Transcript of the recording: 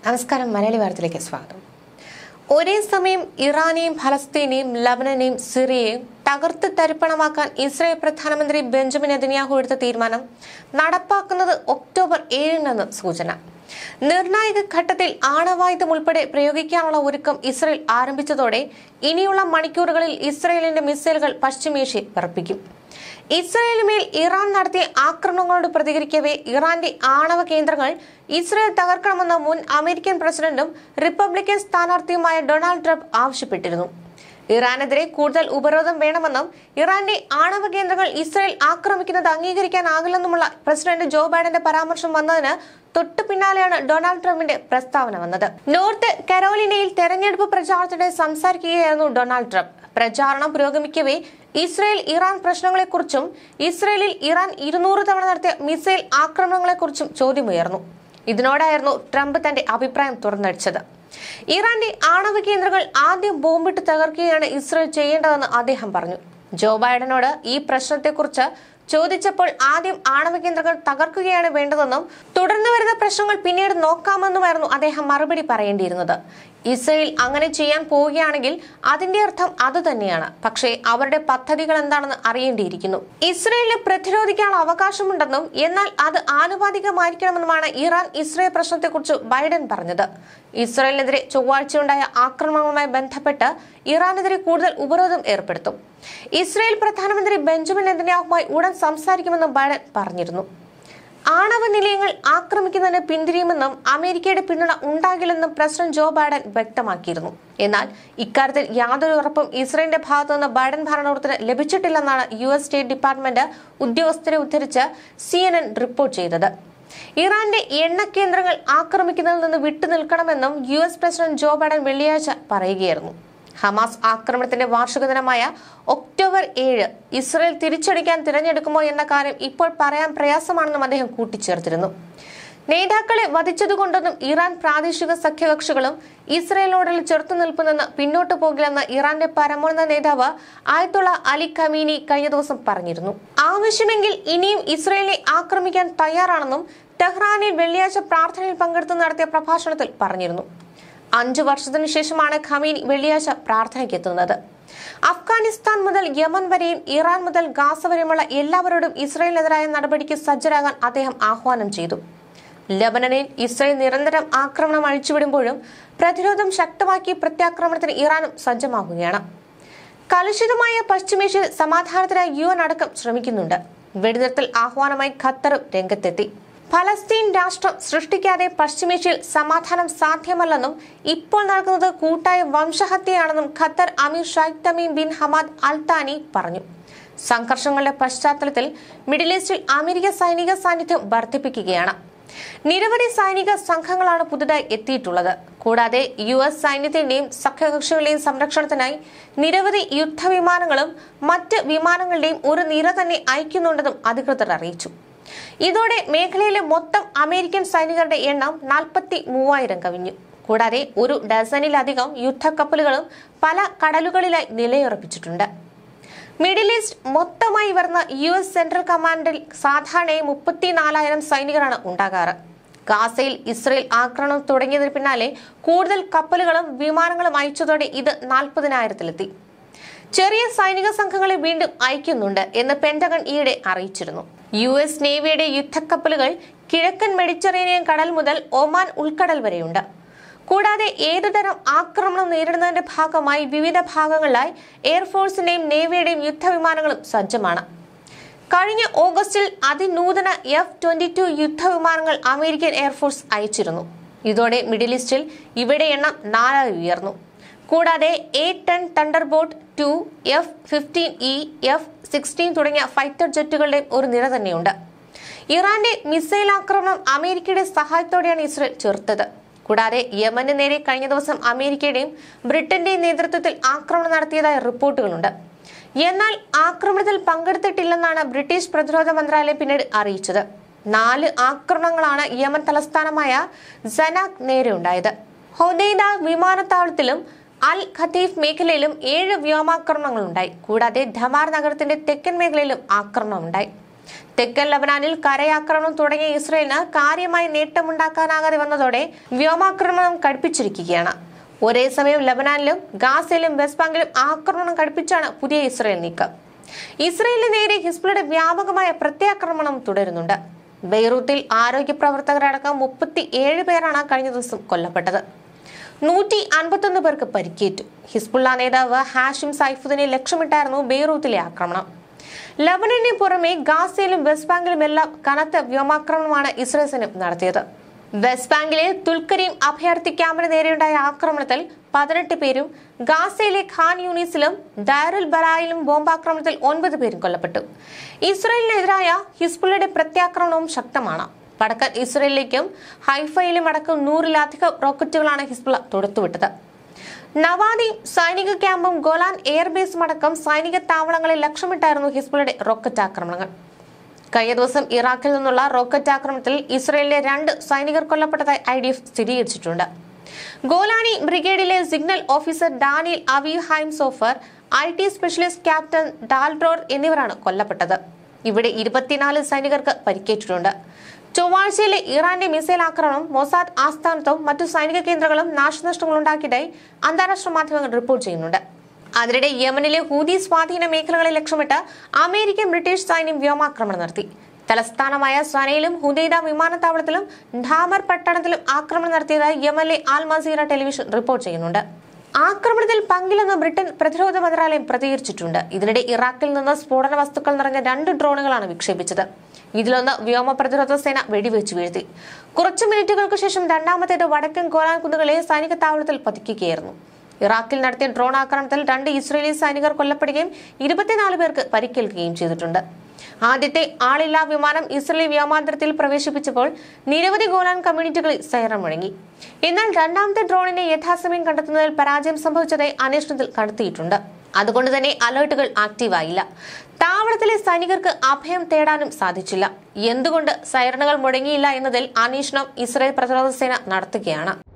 നമസ്കാരം. മലയാളി വാർത്തയിലേക്ക് സ്വാഗതം. ഒരേ സമയം ഇറാനെയും ഫലസ്തീനെയും ലബനനെയും സിറിയയും തകർത്ത് തരിപ്പണമാക്കാൻ ഇസ്രായേൽ പ്രധാനമന്ത്രി ബെഞ്ചമിൻ നെതന്യാഹു എടുത്ത തീരുമാനം നടപ്പാക്കുന്നത് ഒക്ടോബർ 7-നെന്ന് സൂചന. നിർണായക ഘട്ടത്തിൽ ആണവായുധം ഉൾപ്പെടെ പ്രയോഗിക്കാനുള്ള ഒരുക്കം ഇസ്രായേൽ ആരംഭിച്ചതോടെ ഇനിയുള്ള മണിക്കൂറുകളിൽ ഇസ്രായേലിന്റെ മിസൈലുകൾ പശ്ചിമേഷ്യയിൽ പറപ്പിക്കും. ഇസ്രായേലിന്മേൽ ഇറാൻ നടത്തിയ ആക്രമണങ്ങളോട് പ്രതികരിക്കവേ ഇറാന്റെ ആണവ കേന്ദ്രങ്ങൾ ഇസ്രായേൽ തകർക്കണമെന്ന് മുൻ അമേരിക്കൻ പ്രസിഡന്റും റിപ്പബ്ലിക്കൻ സ്ഥാനാർത്ഥിയുമായ ഡൊണാൾഡ് ട്രംപ് ആവശ്യപ്പെട്ടിരുന്നു. ഇറാനെതിരെ കൂടുതൽ ഉപരോധം വേണമെന്നും ഇറാന്റെ ആണവ കേന്ദ്രങ്ങൾ ഇസ്രായേൽ ആക്രമിക്കുന്നത് അംഗീകരിക്കാനാകില്ലെന്നുമുള്ള പ്രസിഡന്റ് ജോ ബൈഡന്റെ പരാമർശം വന്നതിന് തൊട്ടു പിന്നാലെയാണ് ഡൊണാൾഡ് ട്രംപിന്റെ പ്രസ്താവന വന്നത്. നോർത്ത് കരോലിനയിൽ തെരഞ്ഞെടുപ്പ് പ്രചാരണത്തിനിടെ സംസാരിക്കുകയായിരുന്നു ഡൊണാൾഡ് ട്രംപ്. പ്രചാരണം പുരോഗമിക്കവേ ഇസ്രായേൽ ഇറാൻ പ്രശ്നങ്ങളെക്കുറിച്ചും ഇസ്രായേലിൽ ഇറാൻ 200 തവണ നടത്തിയ മിസൈൽ ആക്രമണങ്ങളെക്കുറിച്ചും ചോദ്യമുയർന്നു. ഇതിനോടായിരുന്നു ട്രംപ് തന്റെ അഭിപ്രായം തുറന്നടിച്ചത്. ഇറാന്റെ ആണവ കേന്ദ്രങ്ങൾ ആദ്യം ബോംബിട്ട് തകർക്കുകയാണ് ഇസ്രായേൽ ചെയ്യേണ്ടതെന്ന് അദ്ദേഹം പറഞ്ഞു. ജോ ബൈഡനോട് ഈ പ്രശ്നത്തെക്കുറിച്ച് ചോദിച്ചപ്പോൾ ആദ്യം ആണവ കേന്ദ്രങ്ങൾ തകർക്കുകയാണ് വേണ്ടതെന്നും തുടർന്ന് വരുന്ന പ്രശ്നങ്ങൾ പിന്നീട് നോക്കാമെന്നുമായിരുന്നു അദ്ദേഹം മറുപടി പറയേണ്ടിയിരുന്നത്. ഇസ്രായേൽ അങ്ങനെ ചെയ്യാൻ പോവുകയാണെങ്കിൽ അതിന്റെ അർത്ഥം അതുതന്നെയാണ്. പക്ഷേ അവരുടെ പദ്ധതികൾ എന്താണെന്ന് അറിയേണ്ടിയിരിക്കുന്നു. ഇസ്രായേലിന് പ്രതിരോധിക്കാനുള്ള അവകാശമുണ്ടെന്നും എന്നാൽ അത് ആനുപാതികമായിരിക്കണമെന്നുമാണ് ഇറാൻ ഇസ്രായേൽ പ്രശ്നത്തെക്കുറിച്ച് ബൈഡൻ പറഞ്ഞത്. ഇസ്രായേലിനെതിരെ ചൊവ്വാഴ്ചയുണ്ടായ ആക്രമണവുമായി ബന്ധപ്പെട്ട് ഇറാനെതിരെ കൂടുതൽ ഉപരോധം ഏർപ്പെടുത്തും. ഇസ്രായേൽ പ്രധാനമന്ത്രി ബെഞ്ചമിൻ നെതന്യാഹുവുമായി ഉടൻ സംസാരിക്കുമെന്നും ബൈഡൻ പറഞ്ഞിരുന്നു. ആണവ നിലയങ്ങൾ ആക്രമിക്കുന്നതിന് പിന്തിരിയുമെന്നും അമേരിക്കയുടെ പിന്തുണ ഉണ്ടാകില്ലെന്നും പ്രസിഡന്റ് ജോ ബൈഡൻ വ്യക്തമാക്കിയിരുന്നു. എന്നാൽ ഇക്കാര്യത്തിൽ യാതൊരു ഉറപ്പും ഇസ്രായേലിന്റെ ഭാഗത്തുനിന്ന് ബൈഡൻ ഭരണകൂടത്തിന് ലഭിച്ചിട്ടില്ലെന്നാണ് US സ്റ്റേറ്റ് ഡിപ്പാർട്ട്മെന്റ് ഉദ്യോഗസ്ഥരെ ഉദ്ധരിച്ച് CNN റിപ്പോർട്ട് ചെയ്തത്. ഇറാന്റെ എണ്ണ കേന്ദ്രങ്ങൾ ആക്രമിക്കുന്നതിൽ നിന്ന് വിട്ടുനിൽക്കണമെന്നും US പ്രസിഡന്റ് ജോ ബൈഡൻ വെള്ളിയാഴ്ച പറയുകയായിരുന്നു. ഹമാസ് ആക്രമണത്തിന്റെ വാർഷിക ദിനമായ ഒക്ടോബർ 7 ഇസ്രായേൽ തിരിച്ചടിക്കാൻ തിരഞ്ഞെടുക്കുമോ എന്ന കാര്യം ഇപ്പോൾ പറയാൻ പ്രയാസമാണെന്നും അദ്ദേഹം കൂട്ടിച്ചേർത്തിരുന്നു. നേതാക്കളെ വധിച്ചതുകൊണ്ടൊന്നും ഇറാൻ പ്രാദേശിക സഖ്യകക്ഷികളും ഇസ്രായേലിനോടുള്ള ചെറുത്തുനിൽപ്പിൽ നിന്ന് പിന്നോട്ടു പോകില്ലെന്ന് ഇറാന്റെ പരമോന്നത നേതാവ് ആയത്തുള്ള അലി ഖമീനി കഴിഞ്ഞ ദിവസം പറഞ്ഞിരുന്നു. ആവശ്യമെങ്കിൽ ഇനിയും ഇസ്രായേലിനെ ആക്രമിക്കാൻ തയ്യാറാണെന്നും ടെഹ്റാനിൽ വെള്ളിയാഴ്ച പ്രാർത്ഥനയിൽ പങ്കെടുത്ത് നടത്തിയ പ്രഭാഷണത്തിൽ പറഞ്ഞിരുന്നു. 5 വർഷത്തിനു ശേഷമാണ് ഖമീനി വെള്ളിയാഴ്ച പ്രാർത്ഥനയ്ക്ക് എത്തുന്നത്. അഫ്ഗാനിസ്ഥാൻ മുതൽ യമൻ വരെയും ഇറാൻ മുതൽ ഗാസ വരെയുമുള്ള എല്ലാവരോടും ഇസ്രായേലിനെതിരായ നടപടിക്ക് സജ്ജരാകാൻ അദ്ദേഹം ആഹ്വാനം ചെയ്തു. ലബനനിൽ ഇസ്രായേൽ നിരന്തരം ആക്രമണം അഴിച്ചുവിടുമ്പോഴും പ്രതിരോധം ശക്തമാക്കി പ്രത്യാക്രമണത്തിന് ഇറാനും സജ്ജമാകുകയാണ്. കലുഷിതമായ പശ്ചിമേഷ്യയിൽ സമാധാനത്തിനായി UN അടക്കം ശ്രമിക്കുന്നുണ്ട്. വെടിനിർത്തൽ ആഹ്വാനമായി ഖത്തറും രംഗത്തെത്തി. ഫലസ്തീൻ രാഷ്ട്രം സൃഷ്ടിക്കാതെ പശ്ചിമേഷ്യയിൽ സമാധാനം സാധ്യമല്ലെന്നും ഇപ്പോൾ നടക്കുന്നത് കൂട്ടായ വംശഹത്യയാണെന്നും ഖത്തർ അമീർ Sheikh Tamim bin Hamad Al Thani പറഞ്ഞു. സംഘർഷങ്ങളുടെ പശ്ചാത്തലത്തിൽ മിഡിൽ ഈസ്റ്റിൽ അമേരിക്ക സൈനിക സാന്നിധ്യം വർദ്ധിപ്പിക്കുകയാണ്. നിരവധി സൈനിക സംഘങ്ങളാണ് പുതുതായി എത്തിയിട്ടുള്ളത്. കൂടാതെ US സൈന്യത്തിന്റെയും സഖ്യകക്ഷികളുടെയും സംരക്ഷണത്തിനായി നിരവധി യുദ്ധവിമാനങ്ങളും മറ്റ് വിമാനങ്ങളുടെയും ഒരു നിര തന്നെ അയക്കുന്നുണ്ടെന്നും അധികൃതർ അറിയിച്ചു. ഇതോടെ മേഖലയിലെ മൊത്തം അമേരിക്കൻ സൈനികരുടെ എണ്ണം 43,000 കവിഞ്ഞു. കൂടാതെ 1 ഡസനിലധികം യുദ്ധക്കപ്പലുകളും പല കടലുകളിലായി നിലയുറപ്പിച്ചിട്ടുണ്ട്. മിഡിൽ ഈസ്റ്റ് മൊത്തമായി വരുന്ന US സെൻട്രൽ കമാൻഡിൽ സാധാരണയായി 34,000 സൈനികരാണ് ഉണ്ടാകാറ്. ഗാസയിൽ ഇസ്രായേൽ ആക്രമണം തുടങ്ങിയതിന് പിന്നാലെ കൂടുതൽ കപ്പലുകളും വിമാനങ്ങളും അയച്ചതോടെ ഇത് 40,000-ലെത്തി. ചെറിയ സൈനിക സംഘങ്ങളെ വീണ്ടും അയക്കുന്നുണ്ട് എന്ന് പെന്റഗൺ ഈയിടെ അറിയിച്ചിരുന്നു. US നേവിയുടെ യുദ്ധക്കപ്പലുകൾ കിഴക്കൻ മെഡിറ്ററേനിയൻ കടൽ മുതൽ ഒമാൻ ഉൾക്കടൽ വരെയുണ്ട്. കൂടാതെ ഏതുതരം ആക്രമണം നേരിടുന്നതിന്റെ ഭാഗമായി വിവിധ ഭാഗങ്ങളിലായി എയർഫോഴ്സിന്റെയും നേവിയുടെയും യുദ്ധവിമാനങ്ങളും സജ്ജമാണ്. കഴിഞ്ഞ ഓഗസ്റ്റിൽ അതിനൂതന F-22 യുദ്ധവിമാനങ്ങൾ അമേരിക്കൻ എയർഫോഴ്സ് അയച്ചിരുന്നു. ഇതോടെ മിഡിൽ ഈസ്റ്റിൽ ഇവയുടെ എണ്ണം 4 ഉയർന്നു. കൂടാതെ A-10 തണ്ടർബോൾട്ട് 2, F-15E, F-16 തുടങ്ങിയ ഫൈറ്റർ ജെറ്റുകളുടെയും ഒരു നിര തന്നെയുണ്ട്. ഇറാന്റെ മിസൈൽ ആക്രമണം അമേരിക്കയുടെ സഹായത്തോടെയാണ് ഇസ്രായേൽ ചെറുത്തത്. കൂടാതെ യമന് നേരെ കഴിഞ്ഞ ദിവസം അമേരിക്കയുടെയും ബ്രിട്ടന്റെയും നേതൃത്വത്തിൽ ആക്രമണം നടത്തിയതായ റിപ്പോർട്ടുകളുണ്ട്. എന്നാൽ ആക്രമണത്തിൽ പങ്കെടുത്തിട്ടില്ലെന്നാണ് ബ്രിട്ടീഷ് പ്രതിരോധ മന്ത്രാലയം പിന്നീട് അറിയിച്ചത്. 4 ആക്രമണങ്ങളാണ് യമൻ തലസ്ഥാനമായ സനാക്ക് നേരെ ഉണ്ടായത്. ഹൊദൈദ വിമാനത്താവളത്തിലും അൽ ഖതീഫ് മേഖലയിലും 7 വ്യോമാക്രമണങ്ങളുണ്ടായി. കൂടാതെ ധമാർ നഗരത്തിന്റെ തെക്കൻ മേഖലയിലും ആക്രമണമുണ്ടായി. തെക്കൻ ലബനാനിൽ കരയാക്രമണം തുടങ്ങിയ ഇസ്രയേലിന് കാര്യമായ നേട്ടമുണ്ടാക്കാനാകാതെ വന്നതോടെ വ്യോമാക്രമണം കടുപ്പിച്ചിരിക്കുകയാണ്. ഒരേ സമയം ലബനാനിലും ഗാസയിലും വെസ്റ്റ് ബാങ്കിലും ആക്രമണം കടുപ്പിച്ചാണ് പുതിയ ഇസ്രയേൽ നീക്കം. ഇസ്രയേലിന് നേരെ ഹിസ്ബുള്ളയുടെ വ്യാപകമായ പ്രത്യാക്രമണം തുടരുന്നുണ്ട്. ബെയ്റൂത്തിൽ ആരോഗ്യ പ്രവർത്തകരടക്കം 37 പേരാണ് കഴിഞ്ഞ ദിവസം കൊല്ലപ്പെട്ടത്. 151 പേർക്ക് പരിക്കേറ്റു. ഹിസ്ബുള്ള നേതാവ് ഹാഷിം സൈഫുദ്ദീനെ ലക്ഷ്യമിട്ടായിരുന്നു ബെയ്റൂത്തിലെ ആക്രമണം. ലബനന് പുറമെ ഗാസയിലും വെസ്റ്റ് ബാങ്കിലുമെല്ലാം കനത്ത വ്യോമാക്രമണമാണ് ഇസ്രയേൽ സൈന്യം നടത്തിയത്. വെസ്റ്റ് ബാങ്കിലെ തുൽക്കരീം അഭയാർത്ഥി ക്യാമ്പിന് നേരെയുണ്ടായ ആക്രമണത്തിൽ 18 പേരും ഗാസയിലെ ഖാൻ യൂണിസിലും ഡയറുൽ ബലായിലും ബോംബാക്രമണത്തിൽ 9 പേരും കൊല്ലപ്പെട്ടു. ഇസ്രയേലിനെതിരായ ഹിസ്ബുള്ളയുടെ പ്രത്യാക്രമണവും ശക്തമാണ്. വടക്കൻ ഇസ്രയേലിലേക്കും ഹൈഫയിലും അടക്കം 100-ലധികം റോക്കറ്റുകളാണ് ഹിസ്ബുള്ള തൊടുത്തുവിട്ടത്. നവാദി സൈനിക ക്യാമ്പും ഗോലാൻ എയർബേസും അടക്കം സൈനിക താവളങ്ങളെ ലക്ഷ്യമിട്ടായിരുന്നു ഹിസ്ബുള്ളയുടെ റോക്കറ്റ് ആക്രമണങ്ങൾ. കഴിഞ്ഞ ദിവസം ഇറാഖിൽ നിന്നുള്ള റോക്കറ്റ് ആക്രമണത്തിൽ ഇസ്രയേലിലെ 2 സൈനികർ കൊല്ലപ്പെട്ടതായി IDF സ്ഥിരീകരിച്ചിട്ടുണ്ട്. ഗോലാനി ബ്രിഗേഡിലെ signal officer Daniel Aviv Haim Sofer, IT specialist captain Daldror എന്നിവരാണ് കൊല്ലപ്പെട്ടത്. ഇവിടെ 24 സൈനികർക്ക് പരിക്കേറ്റിട്ടുണ്ട്. ചൊവ്വാഴ്ചയിലെ ഇറാന്റെ മിസൈൽ ആക്രമണം മൊസാദ് ആസ്ഥാനത്തും മറ്റു സൈനിക കേന്ദ്രങ്ങളും നാശനഷ്ടങ്ങൾ ഉണ്ടാക്കിയതായി അന്താരാഷ്ട്ര മാധ്യമങ്ങൾ റിപ്പോർട്ട് ചെയ്യുന്നുണ്ട്. അതിനിടെ യമനിലെ ഹൂതി സ്വാധീന മേഖലകളെ ലക്ഷ്യമിട്ട് അമേരിക്കൻ ബ്രിട്ടീഷ് സൈന്യം വ്യോമാക്രമണം നടത്തി. തലസ്ഥാനമായ സനയിലും ഹുദൈദ വിമാനത്താവളത്തിലും ധാമർ പട്ടണത്തിലും ആക്രമണം നടത്തിയതായി യമനിലെ ആൽ മസീറ ടെലിവിഷൻ റിപ്പോർട്ട് ചെയ്യുന്നുണ്ട്. ആക്രമണത്തിൽ പങ്കില്ലെന്ന് ബ്രിട്ടൻ പ്രതിരോധ മന്ത്രാലയം പ്രതികരിച്ചിട്ടുണ്ട്. ഇതിനിടെ ഇറാഖിൽ നിന്ന് സ്ഫോടന വസ്തുക്കൾ നിറഞ്ഞ 2 ഡ്രോണുകളാണ് വിക്ഷേപിച്ചത്. ഇതിലൊന്ന് വ്യോമ പ്രതിരോധ സേന വെടിവെച്ചു വീഴ്ത്തി. കുറച്ചു മിനിറ്റുകൾക്ക് ശേഷം രണ്ടാമത്തേത് വടക്കൻ ഗോലാൻ കുന്നുകളിലെ സൈനിക താവളത്തിൽ പതിക്കുകയായിരുന്നു. ഇറാഖിൽ നടത്തിയ ഡ്രോൺ ആക്രമണത്തിൽ 2 ഇസ്രയേലി സൈനികർ കൊല്ലപ്പെടുകയും 24 പേർക്ക് പരിക്കേൽക്കുകയും ചെയ്തിട്ടുണ്ട്. ആദ്യത്തെ ആളില്ലാ വിമാനം ഇസ്രയേലി വ്യോമാന്തരത്തിൽ പ്രവേശിപ്പിച്ചപ്പോൾ നിരവധി ഗോലാൻ കമ്മ്യൂണിറ്റികളിൽ സൈറൺ മുഴങ്ങി. എന്നാൽ രണ്ടാമത്തെ ഡ്രോണിനെ യഥാസമയം കണ്ടെത്തുന്നതിൽ പരാജയം സംഭവിച്ചതായി അന്വേഷണത്തിൽ കണ്ടെത്തിയിട്ടുണ്ട്. അതുകൊണ്ട് തന്നെ അലേർട്ടുകൾ ആക്റ്റീവായില്ല. താവളത്തിലെ സൈനികർക്ക് അഭയം തേടാനും സാധിച്ചില്ല. എന്തുകൊണ്ട് സൈറണുകൾ മുഴങ്ങിയില്ല എന്നതിൽ അന്വേഷണം ഇസ്രയേൽ പ്രതിരോധ സേന നടത്തുകയാണ്.